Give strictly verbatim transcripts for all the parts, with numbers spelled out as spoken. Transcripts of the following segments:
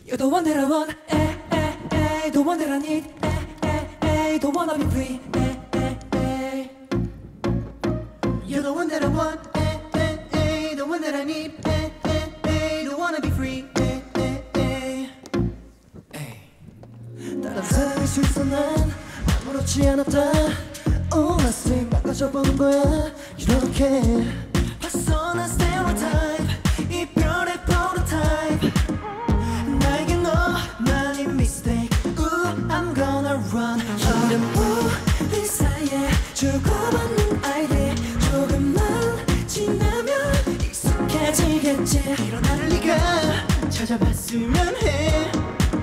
You're the one that I want, eh, eh, eh. The one that I need, eh, eh, eh. Don't wanna be free, eh, eh, eh. You're the one that I want, eh, eh, eh. The one that I need, eh, eh, eh. Don't wanna be free, eh, eh, eh. 다른 사람일 수 있어 난 아무렇지 않았다. Oh, let's see 막아줘보는 거야 이렇게 봤어 난 stereotype 이별의 prototype 나에게 너만이 mistake Ooh, I'm gonna run 이런 우리 사이에 주고받는 아이들 조금만 지나면 익숙해지겠지 이런 나를 네가 찾아봤으면 해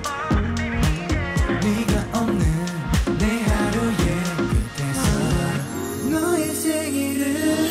네가 없는 내 하루의 끝에서 너의 생일을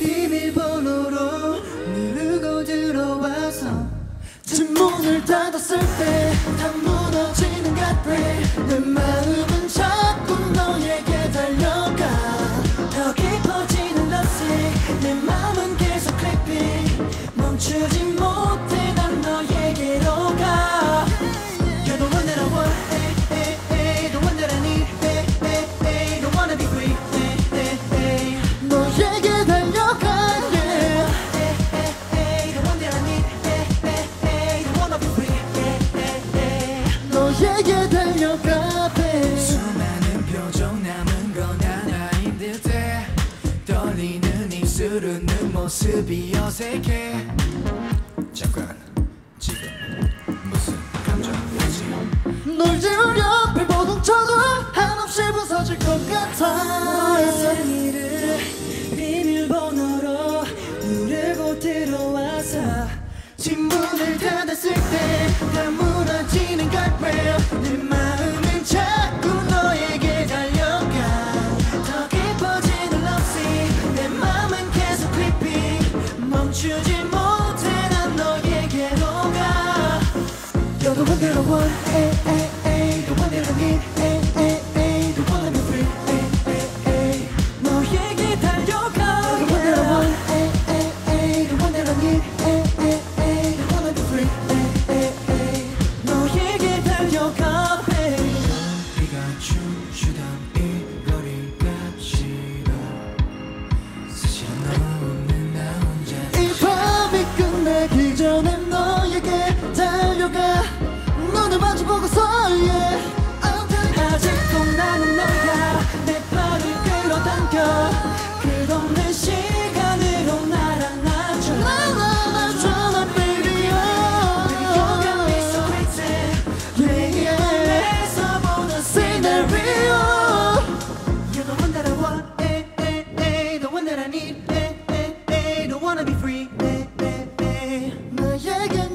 비밀번호로 누르고 들어와서 문을 닫았을 때 다 무너지는 갓브레 내 마음은 자꾸 너에게 달려가 더 깊어지는 lovesick 내 마음은 계속 creeping 멈추지 못해 난 너에게로 가 You're the one that I want, eh, eh, eh. The one that I need, eh, eh, eh. Don't wanna be free, eh, eh, eh. 너에게 달려가 yeah. Eh, eh, eh. The one that I need, eh, eh, eh. Don't wanna be free, eh, eh, eh. 너에게 달려가 babe. 수많은 표정 남은 건 하나인 듯해 떨리는 입술 웃는 모습이 어색해 잠깐 지금 무슨 감정이지 널 지우려 빌보동쳐도 한없이 부서질 것 같아 너의 생일을 비밀번호로 누르고 들어와서 뒷문을 닫았을 때 다 무너지는 guardrail 내 마음은 자꾸 너에게 달려가 더 깊어지는 lovesick 내 마음은 계속 creeping 멈추지 못해 난 너에게로 가 You're the one that I want, eh, eh, eh. The one that I need, eh, eh, eh. The one that I'm free, eh, eh, eh. 너에게 달려가 You're the one that I want, eh, eh, eh. The one that I need, eh, eh, eh. The one that I'm free, eh, eh, eh. 너에게 달려가 babe 비가 춤추던 이 거리가 싫어 사실은 너 없는 나 혼자 이 밤이 끝나기 전에 너에게 달려가 눈을 마주보고서 yeah. 아직도 나는 너야 내 발을 끌어당겨 끝없는 시간으로 날 안아줘 날 안아줘 baby You got me so crazy 내 입에서 보는 scenario You're the one that I want eh, eh, eh. The one that I need eh, eh, eh. Don't wanna be free eh, eh, eh. 나에게